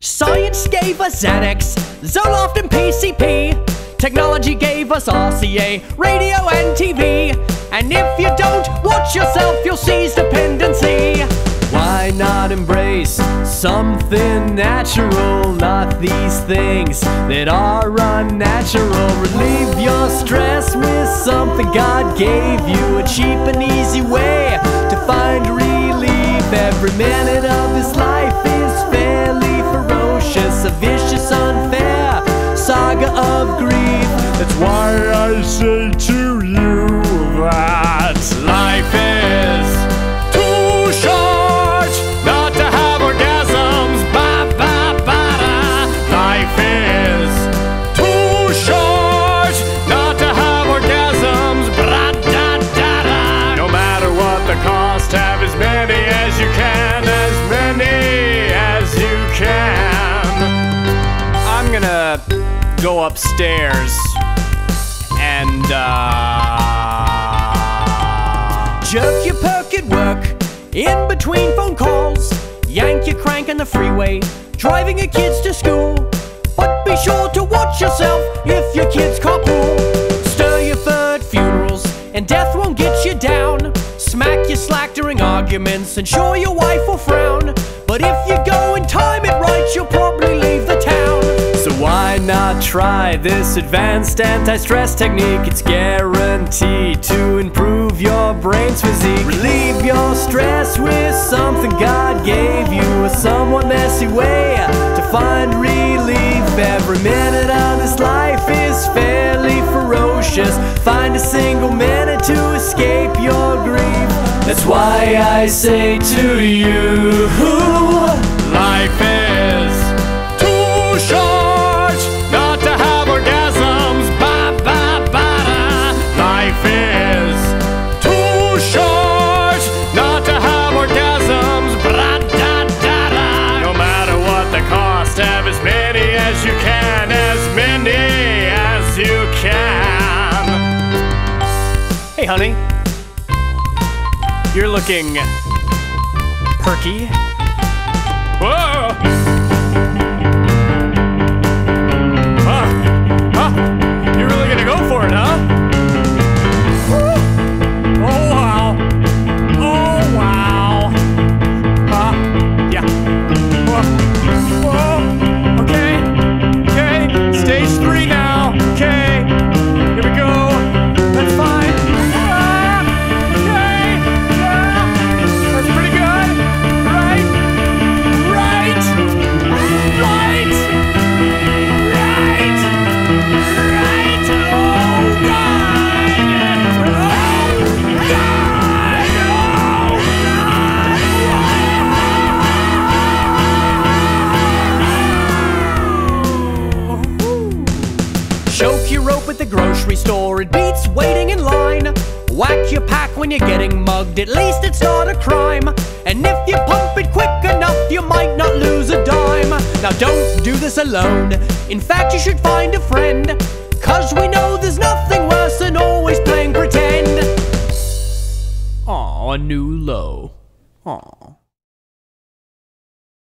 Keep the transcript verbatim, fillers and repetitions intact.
Science gave us Z X, Zoloft and P C P. Technology gave us R C A, radio and T V. And if you don't watch yourself, you'll seize dependency. Why not embrace something natural, not these things that are unnatural? Relieve your stress with something God gave you, a cheap and easy way to find relief. Every minute of this life is fairly ferocious, a vicious, unfair saga of grief. That's why I say to you that life is too short not to have orgasms. Ba ba ba da. Life is too short not to have orgasms. Bra da da da. No matter what the cost, have as many as you can, as many as you can. I'm gonna go upstairs and uh jerk your perk at work, in between phone calls, yank your crank on the freeway, driving your kids to school. But be sure to watch yourself if your kids carpool. Stir your fur at funerals, and death won't get you down. Smack your slack during arguments, and sure your wife will frown. But if you go and time it right, you'll probably leave the town. So why not try this advanced anti-stress technique? It's guaranteed to improve your brain's physique. Relieve your stress with something God gave you, a somewhat messy way to find relief. Every minute of this life is fairly ferocious. Find a single minute to escape your grief. That's why I say to you, life is too short not to have orgasms. Ba ba ba da. Life is too short not to have orgasms. Bra da da da. No matter what the cost, have as many as you can, as many as you can. Hey honey, you're looking perky. Whoa! Huh? Huh? You're really gonna go for it, huh? Woo. Oh wow! Oh wow! Huh? Yeah. Whoa. Whoa. Okay. Okay. Stage three now. Okay. Here we go. That's fine. Choke your rope at the grocery store, it beats waiting in line. Whack your pack when you're getting mugged, at least it's not a crime. And if you pump it quick enough, you might not lose a dime. Now don't do this alone, in fact you should find a friend, cause we know there's nothing worse than always playing pretend. Aw, a new low. Aw.